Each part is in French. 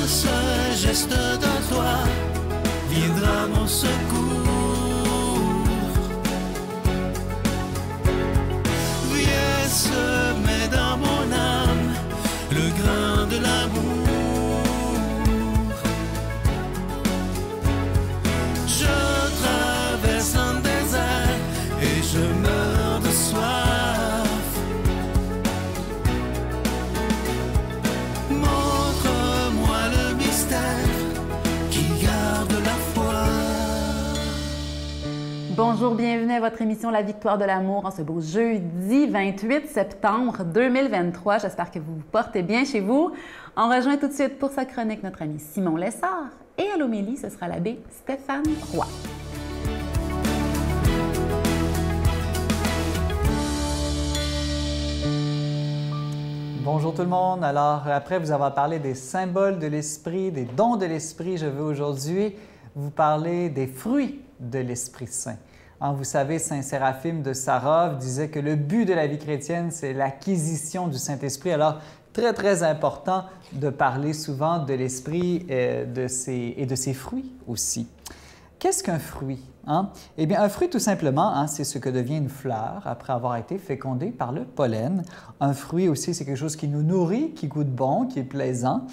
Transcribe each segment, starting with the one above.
ce geste de toi viendra mon secours. Viens semer dans mon âme le grain de l'amour. Je traverse un désert et je meurs de soif. Montre-moi le mystère qui garde la foi. Bonjour, bienvenue à votre émission La Victoire de l'amour en ce beau jeudi 28 septembre 2023. J'espère que vous vous portez bien chez vous. On rejoint tout de suite pour sa chronique notre ami Simon Lessard et à l'homélie, ce sera l'abbé Stéphane Roy. Bonjour tout le monde. Alors, après vous avoir parlé des symboles de l'Esprit, des dons de l'Esprit, je veux aujourd'hui vous parler des fruits de l'Esprit Saint. Vous savez, Saint Séraphime de Sarov disait que le but de la vie chrétienne, c'est l'acquisition du Saint-Esprit. Alors, très important de parler souvent de l'Esprit et de ses fruits aussi. Qu'est-ce qu'un fruit? Eh bien, un fruit, tout simplement, c'est ce que devient une fleur après avoir été fécondée par le pollen. Un fruit aussi, c'est quelque chose qui nous nourrit, qui goûte bon, qui est plaisant.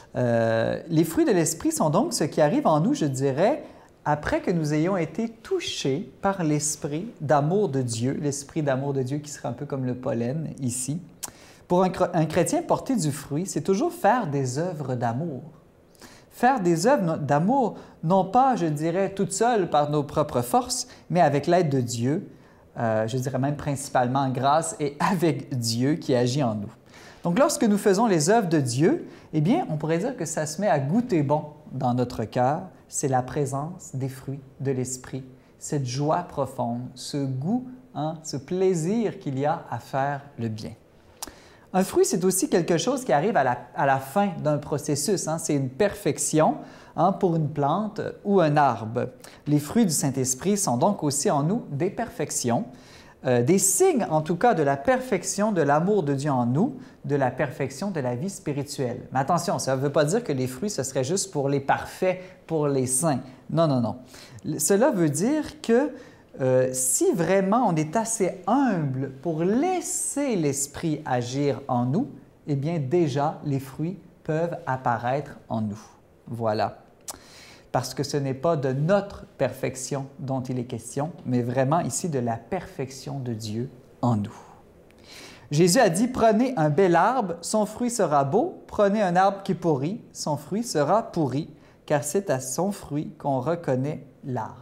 Les fruits de l'Esprit sont donc ce qui arrive en nous, je dirais, après que nous ayons été touchés par l'Esprit d'amour de Dieu, l'Esprit d'amour de Dieu qui serait un peu comme le pollen ici. Pour un chrétien, porter du fruit, c'est toujours faire des œuvres d'amour. Faire des œuvres d'amour, non pas, je dirais, toutes seules par nos propres forces, mais avec l'aide de Dieu, je dirais même principalement grâce et avec Dieu qui agit en nous. Donc, lorsque nous faisons les œuvres de Dieu, eh bien, on pourrait dire que ça se met à goûter bon dans notre cœur. C'est la présence des fruits de l'Esprit, cette joie profonde, ce goût, ce plaisir qu'il y a à faire le bien. Un fruit, c'est aussi quelque chose qui arrive à la fin d'un processus. C'est une perfection pour une plante ou un arbre. Les fruits du Saint-Esprit sont donc aussi en nous des perfections, des signes en tout cas de la perfection de l'amour de Dieu en nous, de la perfection de la vie spirituelle. Mais attention, ça ne veut pas dire que les fruits, ce serait juste pour les parfaits, pour les saints. Non. Cela veut dire que si vraiment on est assez humble pour laisser l'Esprit agir en nous, eh bien déjà les fruits peuvent apparaître en nous. Voilà. Parce que ce n'est pas de notre perfection dont il est question, mais vraiment ici de la perfection de Dieu en nous. Jésus a dit, « Prenez un bel arbre, son fruit sera beau. Prenez un arbre qui pourrit, son fruit sera pourri, car c'est à son fruit qu'on reconnaît l'arbre. »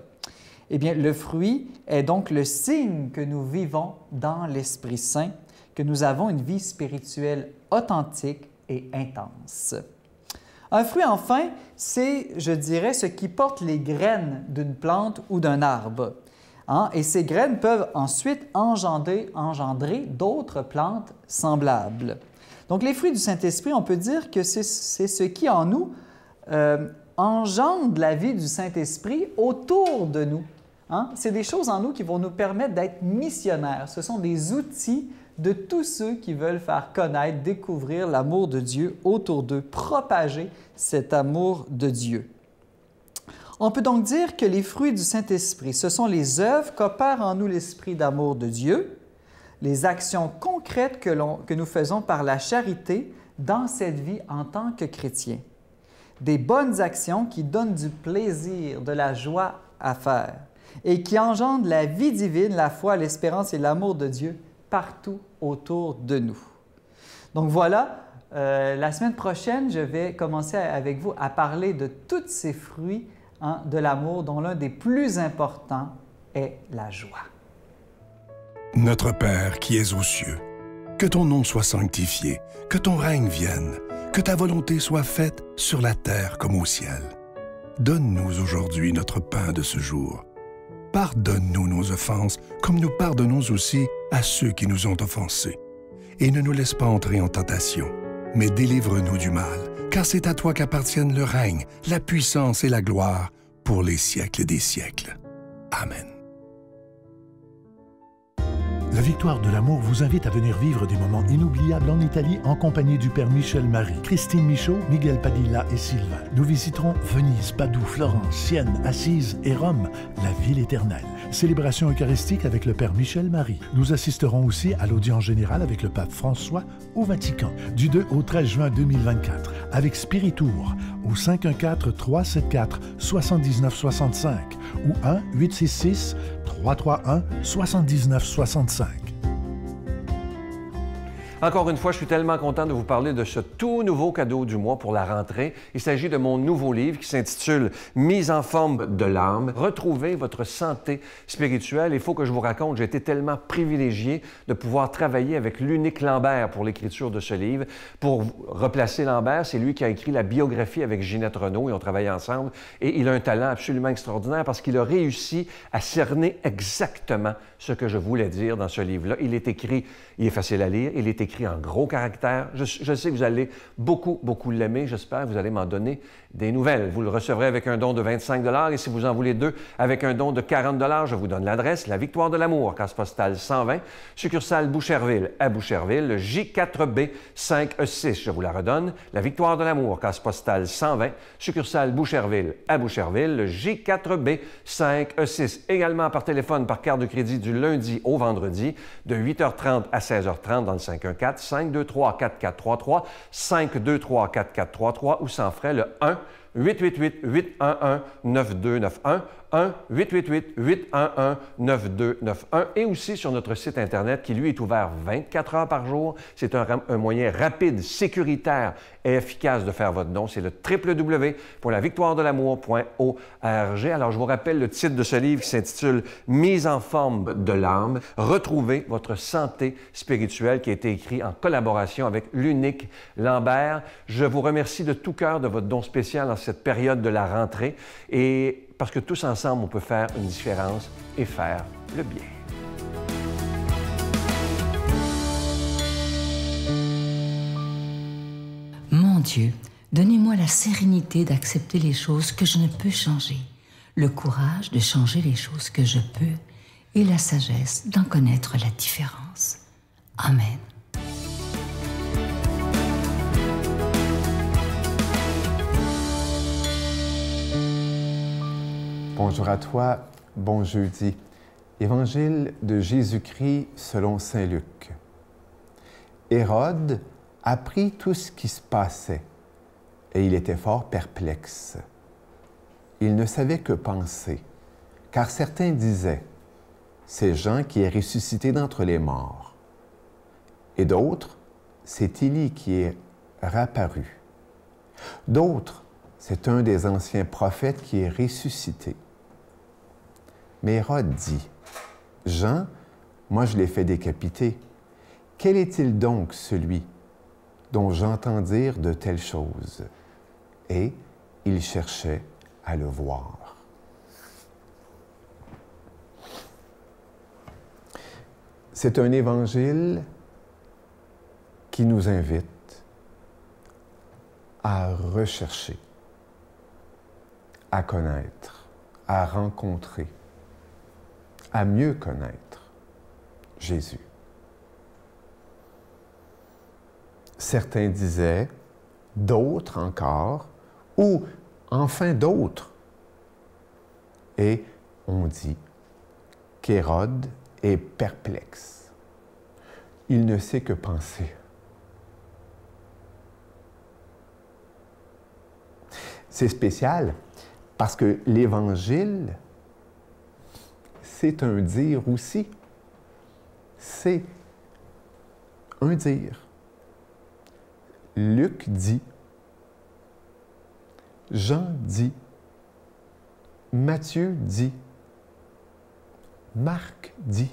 Eh bien, le fruit est donc le signe que nous vivons dans l'Esprit Saint, que nous avons une vie spirituelle authentique et intense. Un fruit, enfin, c'est, je dirais, ce qui porte les graines d'une plante ou d'un arbre. Et ces graines peuvent ensuite engendrer d'autres plantes semblables. Donc, les fruits du Saint-Esprit, on peut dire que c'est ce qui, en nous, engendre la vie du Saint-Esprit autour de nous. C'est des choses en nous qui vont nous permettre d'être missionnaires. Ce sont des outils de tous ceux qui veulent faire connaître, découvrir l'amour de Dieu autour d'eux, propager cet amour de Dieu. On peut donc dire que les fruits du Saint-Esprit, ce sont les œuvres qu'opère en nous l'Esprit d'amour de Dieu, les actions concrètes que nous faisons par la charité dans cette vie en tant que chrétiens. Des bonnes actions qui donnent du plaisir, de la joie à faire et qui engendrent la vie divine, la foi, l'espérance et l'amour de Dieu partout autour de nous. Donc voilà, la semaine prochaine, je vais commencer avec vous à parler de tous ces fruits de l'amour, dont l'un des plus importants est la joie. Notre Père qui es aux cieux, que ton nom soit sanctifié, que ton règne vienne, que ta volonté soit faite sur la terre comme au ciel. Donne-nous aujourd'hui notre pain de ce jour. Pardonne-nous nos offenses, comme nous pardonnons aussi à ceux qui nous ont offensés. Et ne nous laisse pas entrer en tentation, mais délivre-nous du mal, car c'est à toi qu'appartiennent le règne, la puissance et la gloire pour les siècles des siècles. Amen. La Victoire de l'amour vous invite à venir vivre des moments inoubliables en Italie en compagnie du Père Michel Marie, Christine Michaud, Miguel Padilla et Sylvain. Nous visiterons Venise, Padoue, Florence, Sienne, Assise et Rome, la ville éternelle. Célébration eucharistique avec le Père Michel Marie. Nous assisterons aussi à l'audience générale avec le Pape François au Vatican, du 2 au 13 juin 2024, avec Spiritour au 514-374-7965 ou 1-866-331-7965. Encore une fois, je suis tellement content de vous parler de ce tout nouveau cadeau du mois pour la rentrée. Il s'agit de mon nouveau livre qui s'intitule « Mise en forme de l'âme. Retrouvez votre santé spirituelle ». Il faut que je vous raconte, j'ai été tellement privilégié de pouvoir travailler avec l'unique Lambert pour l'écriture de ce livre. Pour replacer Lambert, c'est lui qui a écrit la biographie avec Ginette Renault. Ils ont travaillé ensemble et il a un talent absolument extraordinaire parce qu'il a réussi à cerner exactement ce que je voulais dire dans ce livre-là. Il est écrit, il est facile à lire, il est écrit en gros caractères. Je sais que vous allez beaucoup l'aimer. J'espère que vous allez m'en donner des nouvelles. Vous le recevrez avec un don de 25 $ et si vous en voulez deux, avec un don de 40 $, je vous donne l'adresse, La Victoire de l'amour, case postale 120, succursale Boucherville à Boucherville, le J4B 5E6. Je vous la redonne, La Victoire de l'amour, case postale 120, succursale Boucherville à Boucherville, le J4B 5E6. Également par téléphone, par carte de crédit du lundi au vendredi, de 8h30 à 16h30 dans le 514-523-4433, 523-4433 ou sans frais le 1-888-811-9291, 1-888-811-9291 et aussi sur notre site Internet qui, lui, est ouvert 24 heures par jour. C'est un moyen rapide, sécuritaire et efficace de faire votre don. C'est le www.lavictoiredelamour.org. Alors, je vous rappelle le titre de ce livre qui s'intitule « Mise en forme de l'âme. Retrouvez votre santé spirituelle » qui a été écrit en collaboration avec l'unique Lambert. Je vous remercie de tout cœur de votre don spécial en cette période de la rentrée et parce que tous ensemble, on peut faire une différence et faire le bien. Mon Dieu, donnez-moi la sérénité d'accepter les choses que je ne peux changer, le courage de changer les choses que je peux et la sagesse d'en connaître la différence. Amen. Bonjour à toi, bon jeudi. Évangile de Jésus-Christ selon saint Luc. Hérode apprit tout ce qui se passait et il était fort perplexe. Il ne savait que penser, car certains disaient « C'est Jean qui est ressuscité d'entre les morts » et d'autres « C'est Élie qui est réapparu » d'autres « C'est un des anciens prophètes qui est ressuscité » Mais Hérode dit, « Jean, moi je l'ai fait décapiter. Quel est-il donc celui dont j'entends dire de telles choses? » Et il cherchait à le voir. C'est un évangile qui nous invite à rechercher, à connaître, à rencontrer, à mieux connaître Jésus. Certains disaient, d'autres encore, ou enfin d'autres. Et on dit qu'Hérode est perplexe. Il ne sait que penser. C'est spécial parce que l'Évangile, c'est un dire aussi. C'est un dire. Luc dit, Jean dit, Matthieu dit, Marc dit.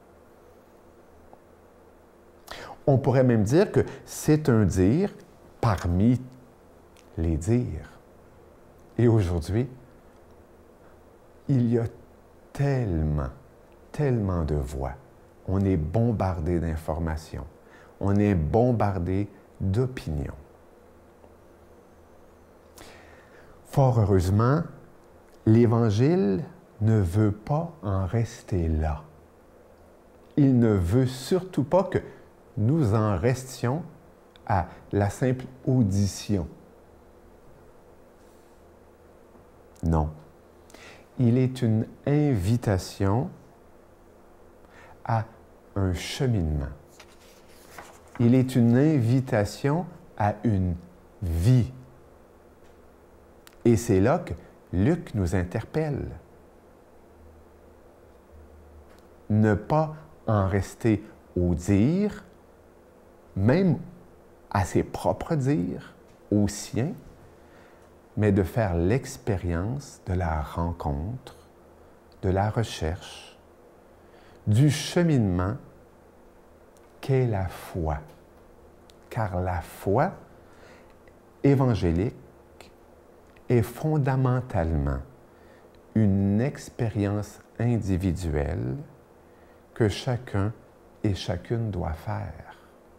On pourrait même dire que c'est un dire parmi les dires. Et aujourd'hui, il y a tellement de voix. On est bombardé d'informations. On est bombardé d'opinions. Fort heureusement, l'Évangile ne veut pas en rester là. il ne veut surtout pas que nous en restions à la simple audition. Non. Il est une invitation à un cheminement. Il est une invitation à une vie. Et c'est là que Luc nous interpelle. Ne pas en rester au dire, même à ses propres dires, aux siens, mais de faire l'expérience de la rencontre, de la recherche, du cheminement qu'est la foi. Car la foi évangélique est fondamentalement une expérience individuelle que chacun et chacune doit faire.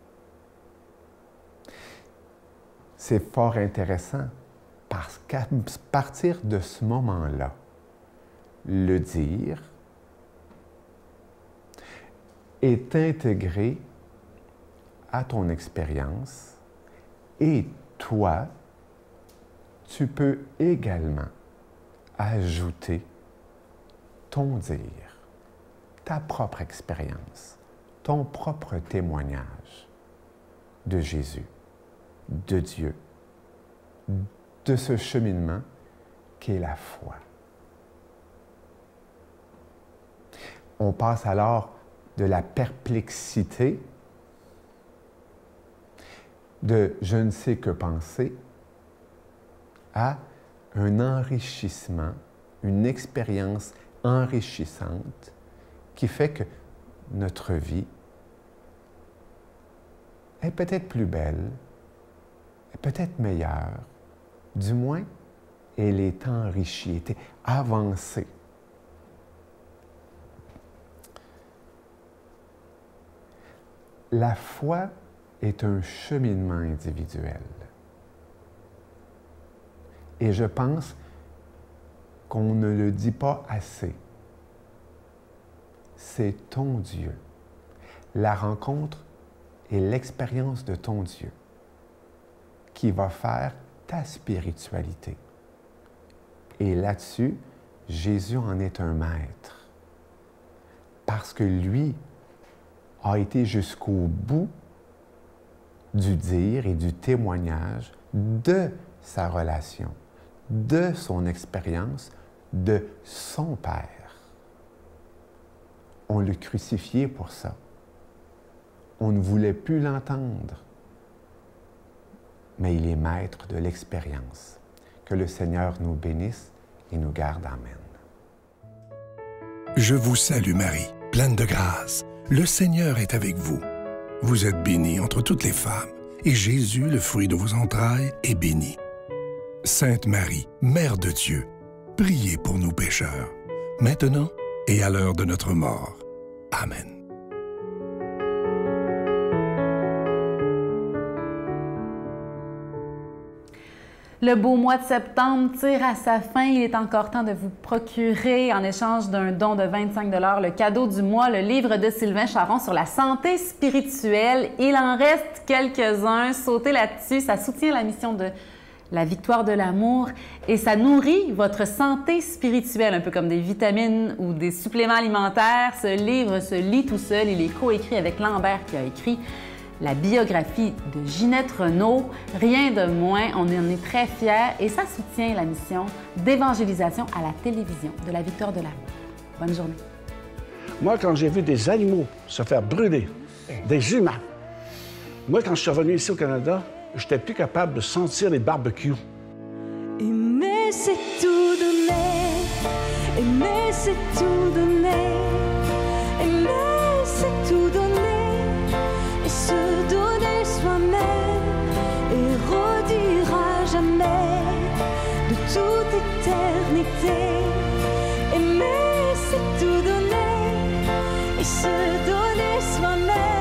C'est fort intéressant parce qu'à partir de ce moment-là, le dire est intégré à ton expérience et toi, tu peux également ajouter ton dire, ta propre expérience, ton propre témoignage de Jésus, de Dieu, de ce cheminement qu'est la foi. On passe alors de la perplexité, de je ne sais que penser, à un enrichissement, une expérience enrichissante qui fait que notre vie est peut-être plus belle, est peut-être meilleure, du moins, elle est enrichie, elle est avancée. La foi est un cheminement individuel. Et je pense qu'on ne le dit pas assez. C'est ton Dieu. La rencontre et l'expérience de ton Dieu qui va faire ta spiritualité. Et là-dessus, Jésus en est un maître. Parce que lui a été jusqu'au bout du dire et du témoignage de sa relation, de son expérience, de son Père. On l'a crucifié pour ça. On ne voulait plus l'entendre. Mais il est maître de l'expérience. Que le Seigneur nous bénisse et nous garde. Amen. Je vous salue Marie, pleine de grâce. Le Seigneur est avec vous. Vous êtes bénie entre toutes les femmes, et Jésus, le fruit de vos entrailles, est béni. Sainte Marie, Mère de Dieu, priez pour nous pécheurs, maintenant et à l'heure de notre mort. Amen. Le beau mois de septembre tire à sa fin. Il est encore temps de vous procurer, en échange d'un don de 25 $ le cadeau du mois, le livre de Sylvain Charon sur la santé spirituelle. Il en reste quelques-uns. Sautez là-dessus. Ça soutient la mission de la victoire de l'amour et ça nourrit votre santé spirituelle, un peu comme des vitamines ou des suppléments alimentaires. Ce livre se lit tout seul. Il est coécrit avec Lambert qui a écrit la biographie de Ginette Renault, rien de moins, on en est très fiers et ça soutient la mission d'évangélisation à la télévision de la victoire de l'amour. Bonne journée. Moi, quand j'ai vu des animaux se faire brûler, des humains, moi, quand je suis revenu ici au Canada, j'étais plus capable de sentir les barbecues. Aimer, c'est tout donner. Aimer, c'est tout donner. Aimer, c'est tout donner. Et se donner soi-même et redire à jamais de toute éternité. Aimer, c'est tout donner et se donner soi-même.